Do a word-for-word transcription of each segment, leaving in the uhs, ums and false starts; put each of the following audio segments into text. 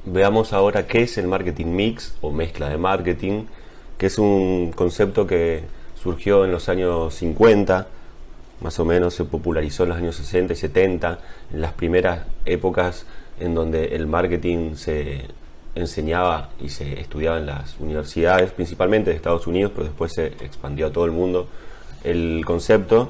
Veamos ahora qué es el marketing mix o mezcla de marketing, que es un concepto que surgió en los años cincuenta, más o menos se popularizó en los años sesenta y setenta, en las primeras épocas en donde el marketing se enseñaba y se estudiaba en las universidades, principalmente de Estados Unidos, pero después se expandió a todo el mundo el concepto.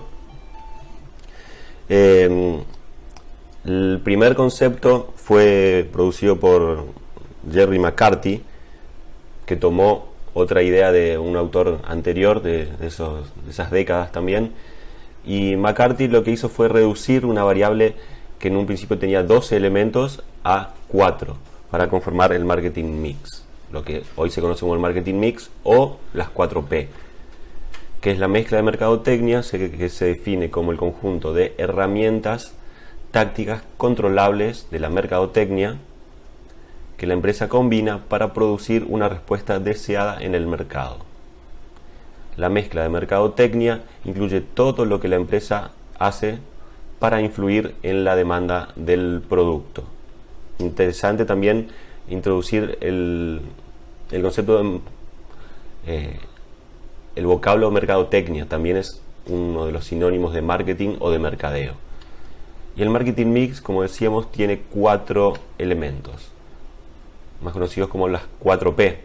Eh, el primer concepto fue producido por Jerry McCarthy, que tomó otra idea de un autor anterior de, de, esos, de esas décadas también, y McCarthy lo que hizo fue reducir una variable que en un principio tenía doce elementos a cuatro para conformar el marketing mix, lo que hoy se conoce como el marketing mix o las cuatro P, que es la mezcla de mercadotecnia, que se define como el conjunto de herramientas tácticas controlables de la mercadotecnia que la empresa combina para producir una respuesta deseada en el mercado. La mezcla de mercadotecnia incluye todo lo que la empresa hace para influir en la demanda del producto. Interesante también introducir el, el concepto de eh, el vocablo mercadotecnia, también es uno de los sinónimos de marketing o de mercadeo. Y el marketing mix, como decíamos, tiene cuatro elementos, más conocidos como las cuatro P.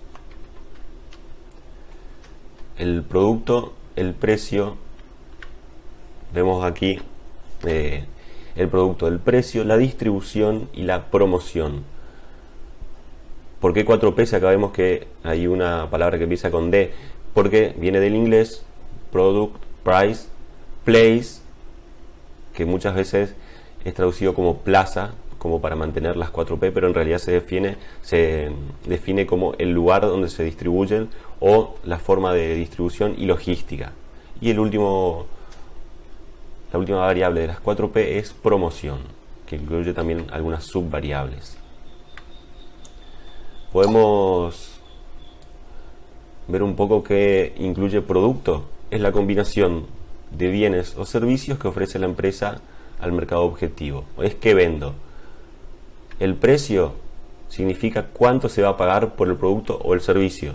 El producto, el precio, vemos aquí eh, el producto, el precio, la distribución y la promoción. ¿Por qué cuatro P? Si acá vemos que hay una palabra que empieza con D, porque viene del inglés product, price, place, que muchas veces es traducido como plaza, como para mantener las cuatro P, pero en realidad se define, se define como el lugar donde se distribuyen o la forma de distribución y logística. Y el último, la última variable de las cuatro P es promoción, que incluye también algunas subvariables. Podemos ver un poco qué incluye producto. Es la combinación de bienes o servicios que ofrece la empresa al mercado objetivo. Es que vendo. El precio significa cuánto se va a pagar por el producto o el servicio.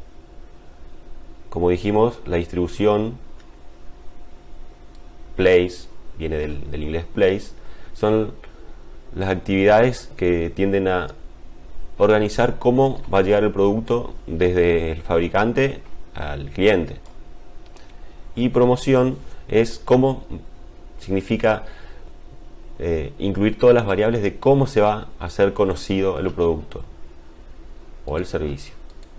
Como dijimos, la distribución, place, viene del, del inglés place, son las actividades que tienden a organizar cómo va a llegar el producto desde el fabricante al cliente. Y promoción es cómo significa eh, incluir todas las variables de cómo se va a hacer conocido el producto o el servicio.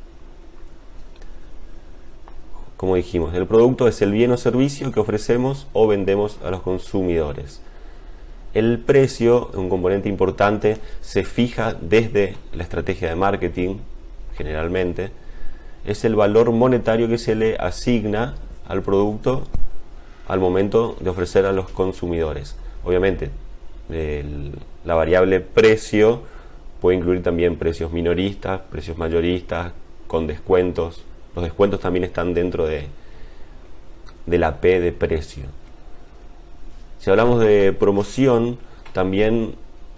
Como dijimos, el producto es el bien o servicio que ofrecemos o vendemos a los consumidores. El precio, un componente importante, se fija desde la estrategia de marketing, generalmente. Es el valor monetario que se le asigna al producto al momento de ofrecer a los consumidores. Obviamente, el, la variable precio puede incluir también precios minoristas, precios mayoristas, con descuentos. Los descuentos también están dentro de, de la P de precio. Si hablamos de promoción, también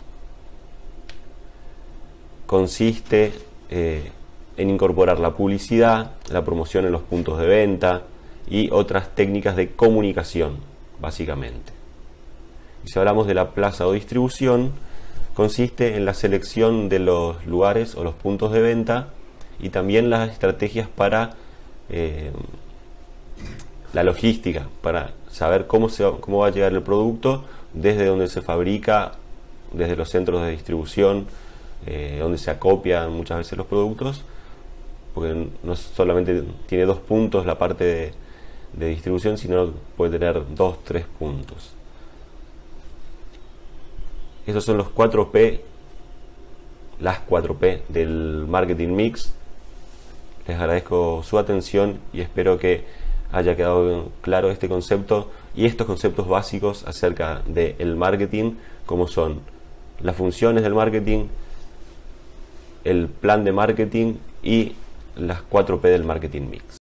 consiste eh, en incorporar la publicidad, la promoción en los puntos de venta y otras técnicas de comunicación, básicamente. Y si hablamos de la plaza o distribución, consiste en la selección de los lugares o los puntos de venta y también las estrategias para eh, la logística, para saber cómo, se, cómo va a llegar el producto desde donde se fabrica, desde los centros de distribución, eh, donde se acopian muchas veces los productos, porque no solamente tiene dos puntos la parte de, de distribución, sino puede tener dos, tres puntos. Estos son los cuatro P, las cuatro P del marketing mix. Les agradezco su atención y espero que haya quedado claro este concepto y estos conceptos básicos acerca del marketing, como son las funciones del marketing, el plan de marketing y las cuatro P del marketing mix.